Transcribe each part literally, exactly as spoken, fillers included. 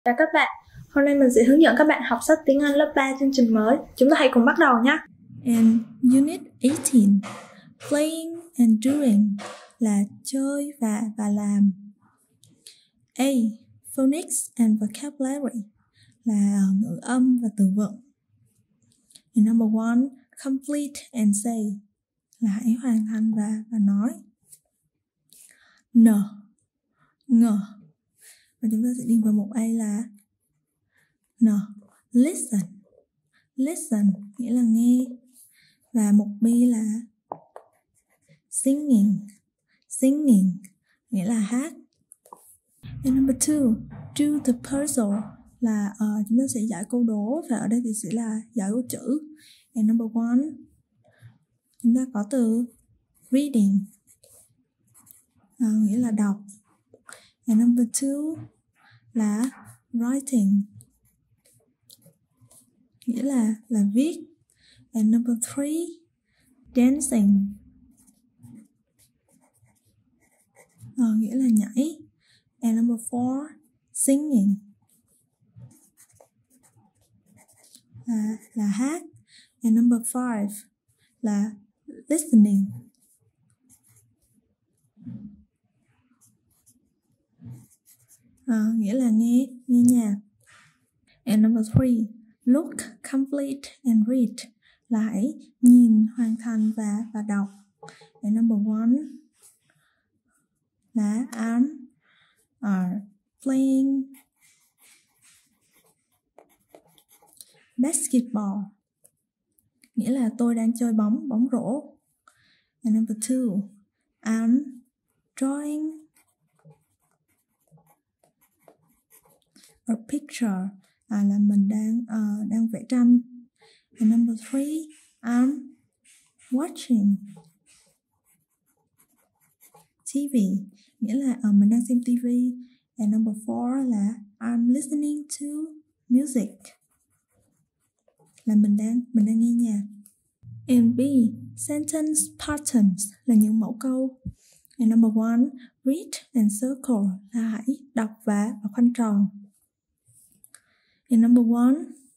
Chào các bạn, hôm nay mình sẽ hướng dẫn các bạn học sách tiếng Anh lớp ba chương trình mới. Chúng ta hãy cùng bắt đầu nhé. And Unit eighteen, Playing and Doing là chơi và và làm. A. Phonics and Vocabulary là ngữ âm và từ vựng. And number one, Complete and Say là hãy hoàn thành và, và nói. N. Ng. Và chúng ta sẽ đi vào mục A là N. Listen. Listen nghĩa là nghe. Và mục B là Singing. Singing nghĩa là hát. And number two, do the puzzle là uh, chúng ta sẽ giải câu đố, và ở đây thì sẽ là giải câu chữ. And number one, chúng ta có từ reading uh, nghĩa là đọc. And number two là writing nghĩa là là viết. And number three, dancing uh, nghĩa là nhảy. And number four, singing là, là hát. And number five là listening uh, nghĩa là nghe, nghe nhạc. And number three, look, complete and read là hãy nhìn, hoàn thành và, và đọc. And number one là I'm are playing basketball nghĩa là tôi đang chơi bóng, bóng rổ. And number two, I'm drawing a picture à, là mình đang uh, đang vẽ tranh. And number three, I'm watching ti vi nghĩa là uh, mình đang xem tivi. And number four là I'm listening to music là mình đang mình đang nghe nhạc. And B, sentence patterns là những mẫu câu. And number one, read and circle là hãy đọc và, và khoanh tròn. And number one,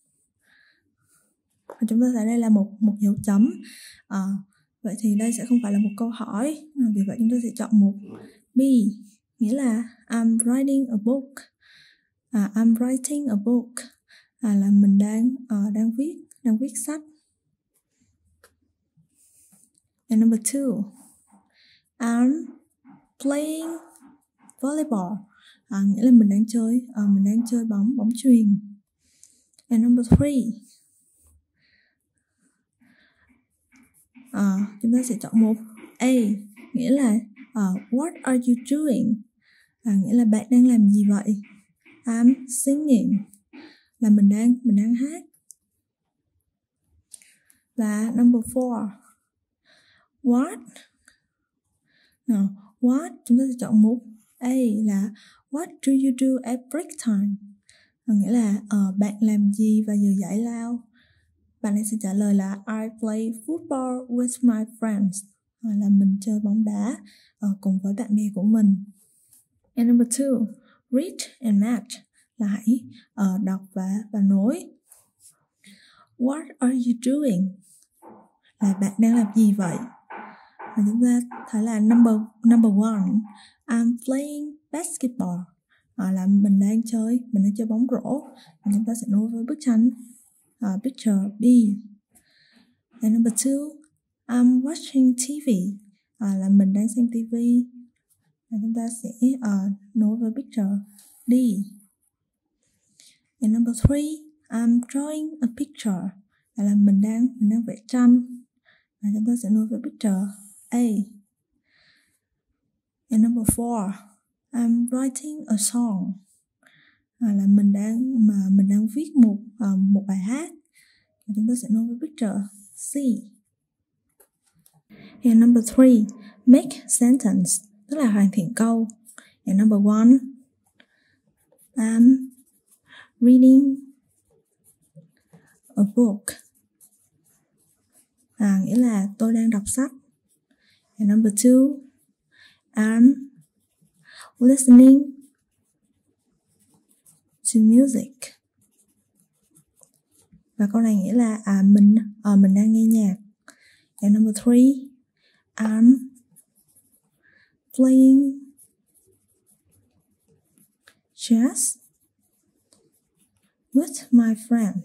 chúng ta tại đây là một một dấu chấm. À, vậy thì đây sẽ không phải là một câu hỏi. À, vì vậy chúng ta sẽ chọn mục B, nghĩa là I'm writing a book. À, I'm writing a book à, là mình đang uh, đang viết đang viết sách. And number two, I'm playing volleyball à, nghĩa là mình đang chơi uh, mình đang chơi bóng bóng chuyền. And number three, uh, chúng ta sẽ chọn mục A, nghĩa là uh, what are you doing à, nghĩa là bạn đang làm gì vậy. I'm singing là mình đang mình đang hát. Và number four, what no, what chúng ta sẽ chọn mục A là what do you do at break time à, nghĩa là uh, bạn làm gì vào giờ giải lao. Bạn ấy sẽ trả lời là I play football with my friends à, là mình chơi bóng đá uh, cùng với bạn bè của mình. And number two, read and match là hãy uh, đọc và, và nối. What are you doing là bạn đang làm gì vậy. Và chúng ta thấy là number number one, I'm playing basketball à, là mình đang chơi mình đang chơi bóng rổ. Và chúng ta sẽ nối với bức tranh uh, picture B. And number two, I'm watching ti vi à, là mình đang xem tivi. Và chúng ta sẽ uh, nối với picture D. And number three, I'm drawing a picture là, là mình đang mình đang vẽ tranh. Và chúng ta sẽ nối với picture A. And number four, I'm writing a song à, là mình đang mà mình đang viết một uh, một bài hát. Và chúng ta sẽ nối với picture C. And number three, make sentence tức là hoàn thiện câu. And number one, I'm reading a book à, nghĩa là tôi đang đọc sách. And number two, I'm listening to music. Và câu này nghĩa là à, mình à, mình đang nghe nhạc. And number three, I'm playing chess with my friend.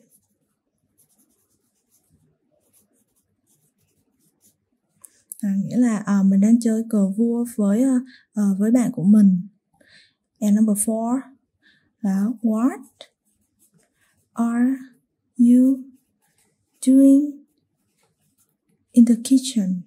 À, nghĩa là à, mình đang chơi cờ vua với uh, với bạn của mình. And number four là what are you doing in the kitchen?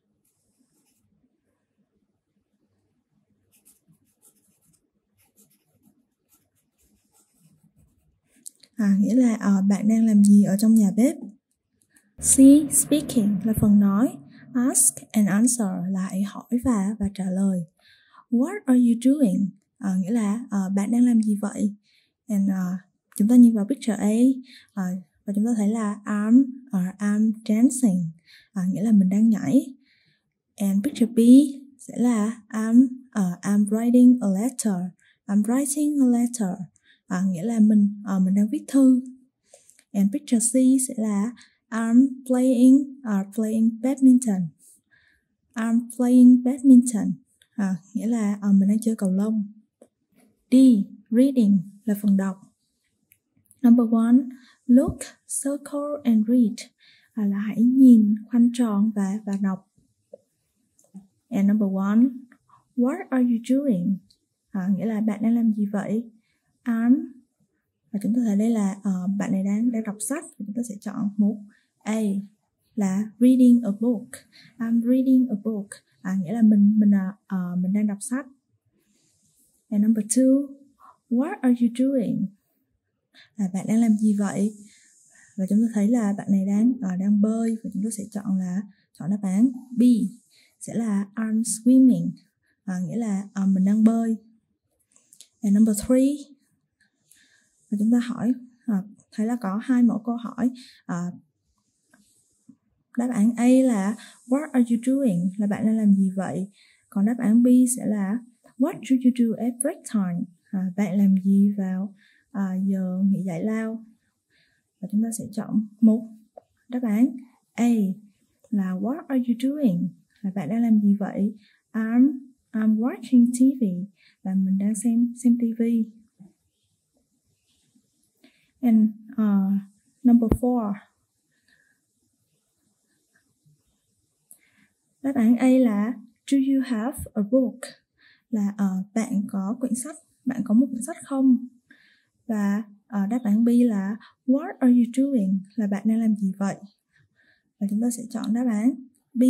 À, nghĩa là à, bạn đang làm gì ở trong nhà bếp. C. Speaking là phần nói. Ask and answer là hãy hỏi và và trả lời. What are you doing? À, nghĩa là à, bạn đang làm gì vậy? And uh, chúng ta nhìn vào picture A uh, và chúng ta thấy là I'm or I'm dancing, à, nghĩa là mình đang nhảy. And picture B sẽ là I'm uh, I'm writing a letter. I'm writing a letter, à, nghĩa là mình uh, mình đang viết thư. And picture C sẽ là I'm playing uh, playing badminton. I'm playing badminton, à, nghĩa là uh, mình đang chơi cầu lông. D. Reading là phần đọc. Number one, look, circle and read, à, là hãy nhìn, khoanh tròn và và đọc. And number one, what are you doing? À, nghĩa là bạn đang làm gì vậy? I'm, và chúng ta thấy đây là uh, bạn này đang đang đọc sách. Chúng ta sẽ chọn một A là reading a book. I'm reading a book, à, nghĩa là mình mình uh, mình đang đọc sách. And number two, what are you doing? Là bạn đang làm gì vậy? Và chúng ta thấy là bạn này đang uh, đang bơi, và chúng ta sẽ chọn là chọn đáp án B sẽ là I'm swimming, à, nghĩa là uh, mình đang bơi. And number three, và chúng ta hỏi uh, thấy là có hai mẫu câu hỏi. Uh, đáp án A là what are you doing, là bạn đang làm gì vậy? Còn đáp án B sẽ là what do you do at break time, à, bạn làm gì vào à, giờ nghỉ giải lao? Và chúng ta sẽ chọn một đáp án A là what are you doing, là bạn đang làm gì vậy? I'm I'm watching ti vi, là mình đang xem xem ti vi. And uh, number four, đáp án A là do you have a book, là uh, bạn có quyển sách, bạn có một quyển sách không? Và uh, đáp án B là what are you doing, là bạn đang làm gì vậy? Và chúng ta sẽ chọn đáp án B,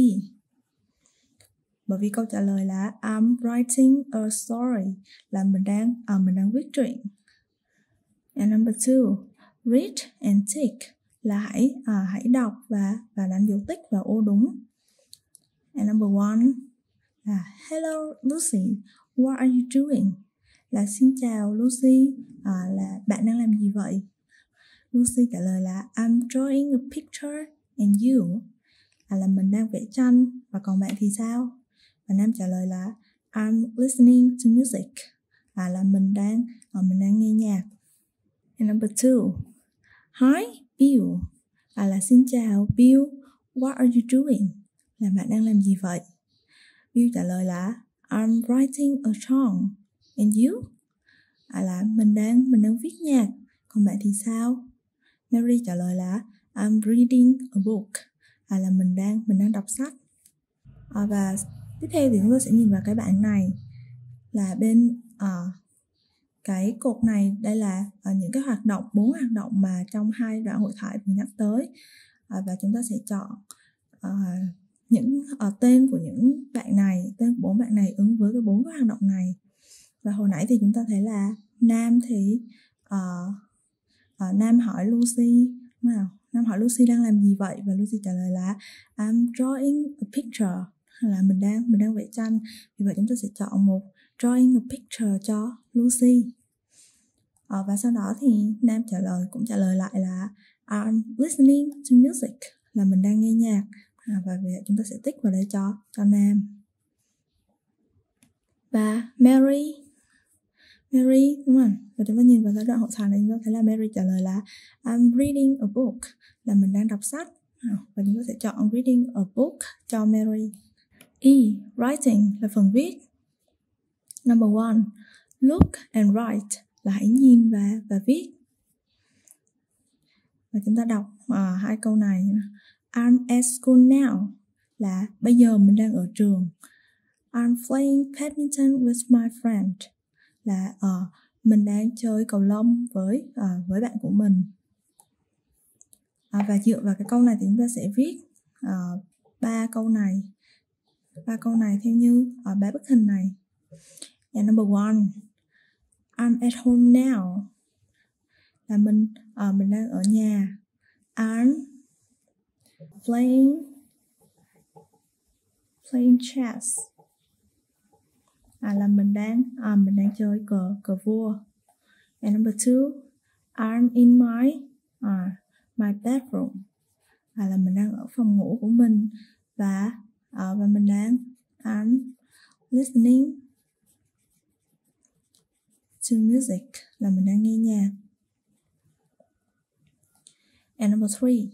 bởi vì câu trả lời là I'm writing a story, là mình đang uh, mình đang viết truyện. And number two, read and tick, là hãy uh, hãy đọc và và đánh dấu tích vào ô đúng. And number one là hello Lucy, what are you doing, là xin chào Lucy, à, là bạn đang làm gì vậy? Lucy trả lời là I'm drawing a picture and you, à, là mình đang vẽ tranh, và còn bạn thì sao? Và Nam trả lời là I'm listening to music, à, là mình đang à, mình đang nghe nhạc. And number two, hi Bill, à, là xin chào Bill, what are you doing, là bạn đang làm gì vậy? Bill trả lời là I'm writing a song and you, à, là mình đang mình đang viết nhạc, còn bạn thì sao? Mary trả lời là I'm reading a book, à, là mình đang mình đang đọc sách. À, và tiếp theo thì chúng ta sẽ nhìn vào cái bảng này, là bên uh, cái cột này, đây là uh, những cái hoạt động, bốn hoạt động mà trong hai đoạn hội thoại vừa nhắc tới. Uh, và chúng ta sẽ chọn uh, những uh, tên của những bạn này, tên của bốn bạn này ứng với cái bốn cái hoạt động này. Và hồi nãy thì chúng ta thấy là Nam thì uh, uh, Nam hỏi Lucy, nào Nam hỏi Lucy đang làm gì vậy, và Lucy trả lời là I'm drawing a picture, là mình đang mình đang vẽ tranh. Vì vậy chúng ta sẽ chọn một drawing a picture cho Lucy. À, và sau đó thì Nam trả lời cũng trả lời lại là I'm listening to music, là mình đang nghe nhạc. À, và vì vậy chúng ta sẽ tích vào đây cho cho Nam. Và Mary Mary, đúng không? Và chúng ta nhìn vào đoạn hội thoại này, chúng ta thấy là Mary trả lời là I'm reading a book, là mình đang đọc sách. Và chúng ta sẽ chọn reading a book cho Mary. E. Writing là phần viết. Number one, look and write là hãy nhìn và và viết. Và chúng ta đọc uh, hai câu này. I'm at school now là bây giờ mình đang ở trường. I'm playing badminton with my friend là uh, mình đang chơi cầu lông với uh, với bạn của mình. À, và dựa vào cái câu này thì chúng ta sẽ viết uh, ba câu này, ba câu này theo như ở uh, ba bức hình này. And number one, I'm at home now là mình uh, mình đang ở nhà. I'm playing playing chess à, là mình đang à, mình đang chơi cờ cờ vua. And number two, I'm in my uh, my bedroom à, là mình đang ở phòng ngủ của mình và uh, và mình đang I'm listening to music là mình đang nghe nhạc. And number three,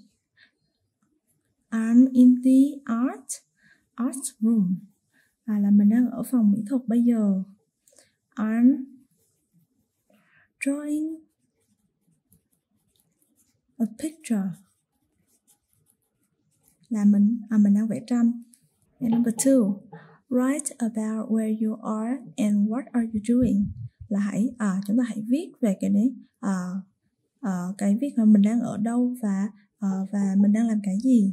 I'm in the art art room à, là mình đang ở phòng mỹ thuật bây giờ. I'm drawing a picture là mình à, mình đang vẽ tranh. And number two, write about where you are and what are you doing là hãy à, chúng ta hãy viết về cái đấy à, à, cái việc mà mình đang ở đâu và à, và mình đang làm cái gì.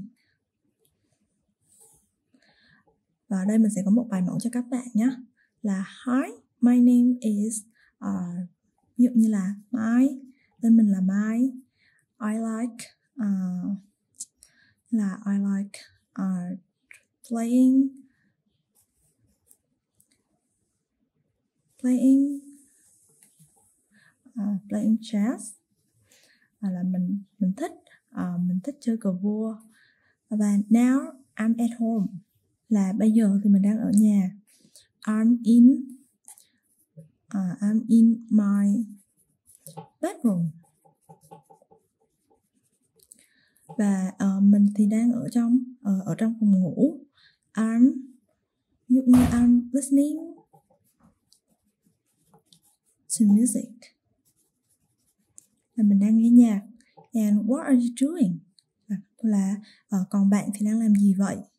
Và ở đây mình sẽ có một bài mẫu cho các bạn nhé, là hi, my name is uh, ví dụ như là my, tên mình là My, I like uh, là I like uh, playing playing uh, playing chess à, là mình mình thích uh, mình thích chơi cờ vua. Và now I'm at home là bây giờ thì mình đang ở nhà. I'm in uh, I'm in my bedroom và uh, mình thì đang ở trong uh, ở trong phòng ngủ. I'm như I'm listening to music là mình đang nghe nhạc. And what are you doing là, là uh, còn bạn thì đang làm gì vậy?